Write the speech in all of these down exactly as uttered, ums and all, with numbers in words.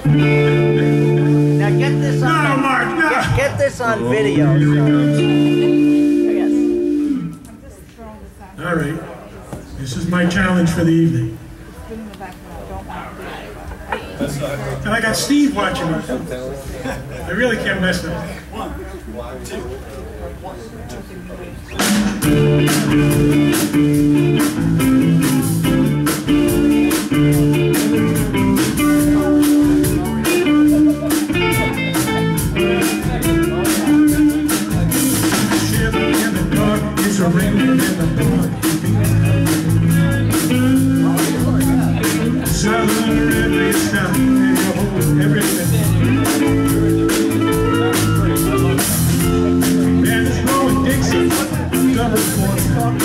Now get this on. No, Mark, no. Get, get this on video. So. All right. This is my challenge for the evening. And I got Steve watching me. I really can't mess with him. One, two, one, Shivering in the dark, it's raining in the park. Southern every sound, and you hold everything. Man, it's rolling Dixie, double four.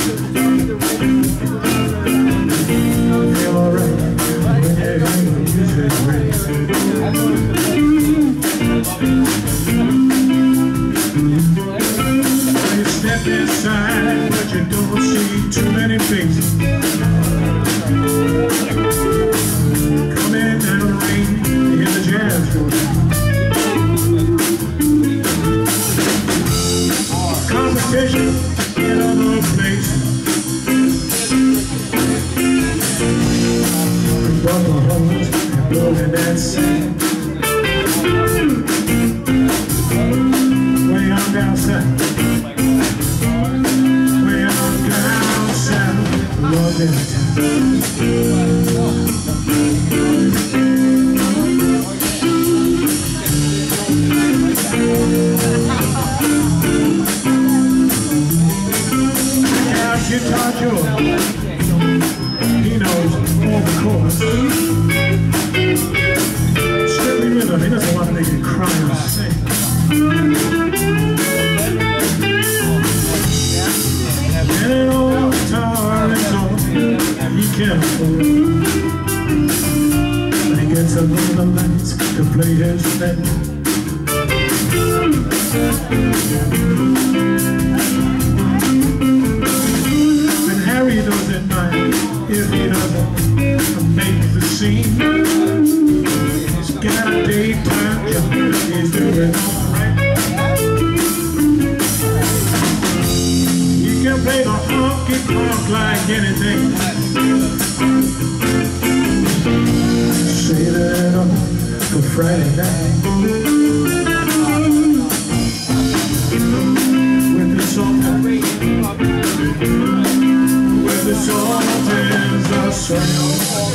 Feel alright when you hear the music ring. When you step inside, but you don't see too many faces. Come in and rain, hear the jazz go down. Competition in other places. Rubber holes and blowing that sand. Way on down south. Way on down south. Love in town. Guitar Joe, he knows all the chords. Strictly rhythm, he doesn't want to make you cry or sing. And an old guitar is all he can afford. When he gets up on the lights to play his thing. Harry doesn't mind if he doesn't make the scene. He's got a daytime job, he's doing alright. He can play the honky-tonk like anything. Save it up for Friday night. With the Sultans. The Sultans are swinging.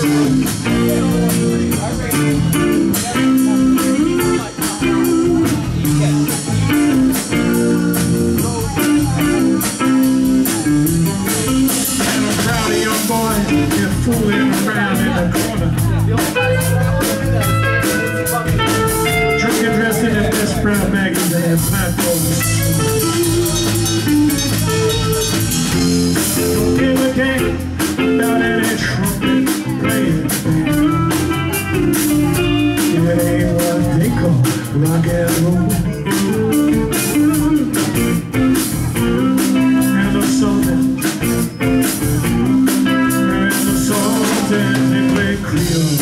And I'm proud of your boy, you're fooling around in the corner. Drinking, dressed in their best brown baggies and their platforms. Don't give a damn about any trumpet playing band. It ain't what they call rock and roll. And the Sultans, and the Sultans, they play Creole.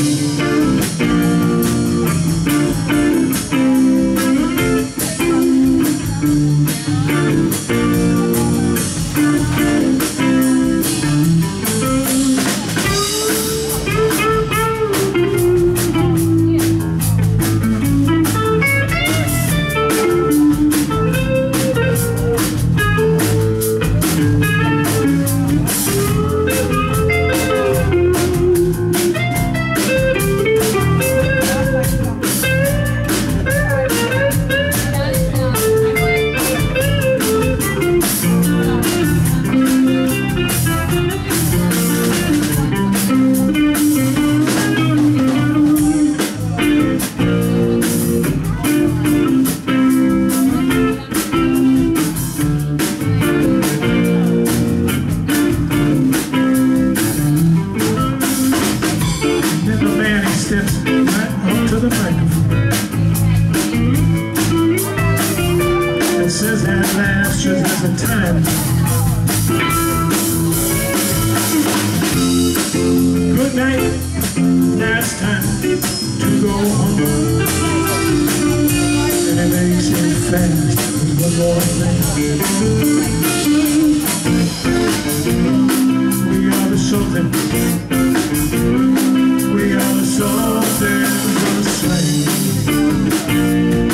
Says at last, just as a time. Good night, last time to go home. We are the Sultans. We are the Sultans of Swing.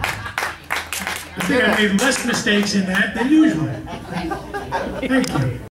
I think I made less mistakes in that than usual. Thank you.